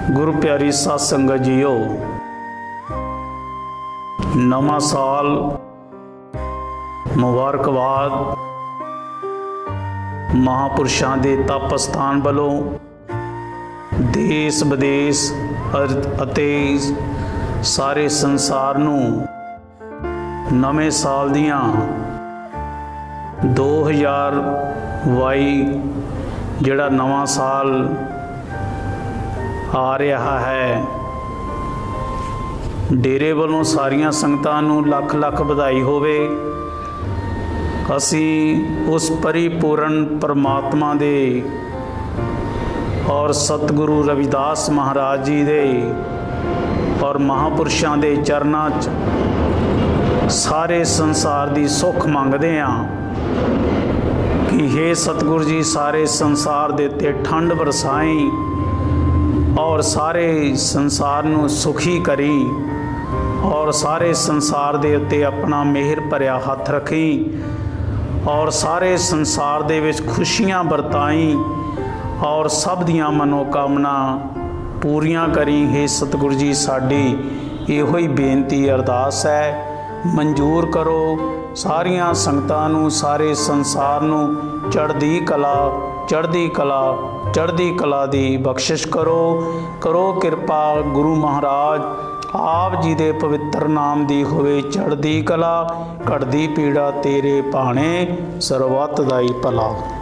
गुरु प्यारी साध संगत जीओ, नवा साल मुबारकबाद। महापुरुषों के तप स्थान वालों देश विदेश अते सारे संसार नूं नवे साल दियां 2022 जिहड़ा नवा साल आ रहा है, डेरे वालों सारिया संगतां नूं लख लख बधाई होवे। असी उस परिपूर्ण परमात्मा दे और सतगुरु रविदास महाराज जी दे और महापुरुषों के चरनां च सारे संसार की सुख मंगते हैं कि हे सतगुरु जी सारे संसार दे ते ठंड बरसाई और सारे संसार नूं सुखी करी और सारे संसार दे उत्ते अपना मेहर भरिया हथ रखी और सारे संसार दे विच खुशियां बरताई और सब दियां मनोकामना पूरियां करी। हे सतगुरु जी साडी इहो ही बेनती अरदास है, मंजूर करो सारियां संगतां नूं सारे संसार नूं चढ़दी कला चढ़दी कला चढ़दी कला दी बख्शिश करो। करो किरपा गुरु महाराज आप जी दे पवित्र नाम दी होवे चढ़दी कला, घटदी पीड़ा तेरे भाणे, सर्वत दा ही भला।